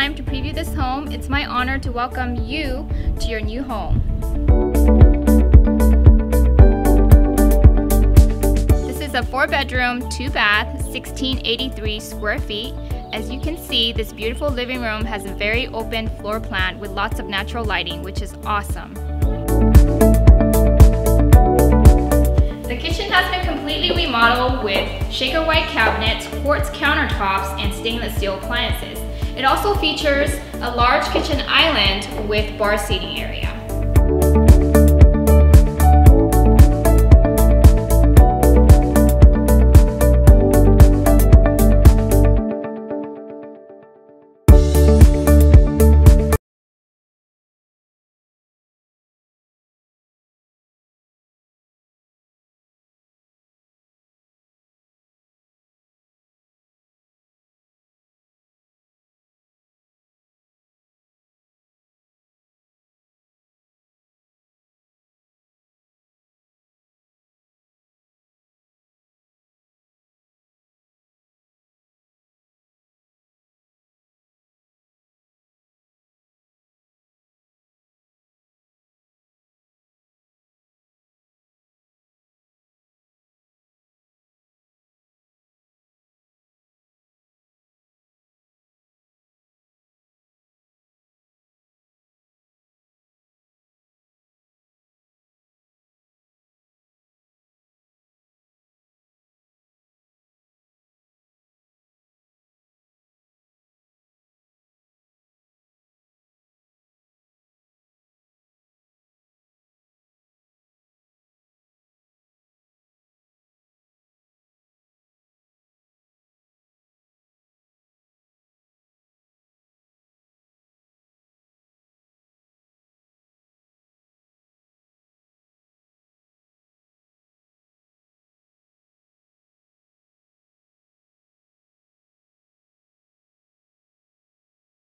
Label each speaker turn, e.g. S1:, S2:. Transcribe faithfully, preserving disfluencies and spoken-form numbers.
S1: time to preview this home, it's my honor to welcome you to your new home. This is a four bedroom, two bath, sixteen eighty-three square feet. As you can see, this beautiful living room has a very open floor plan with lots of natural lighting, which is awesome. The kitchen has been completely remodeled with shaker white cabinets, quartz countertops, and stainless steel appliances. It also features a large kitchen island with bar seating area.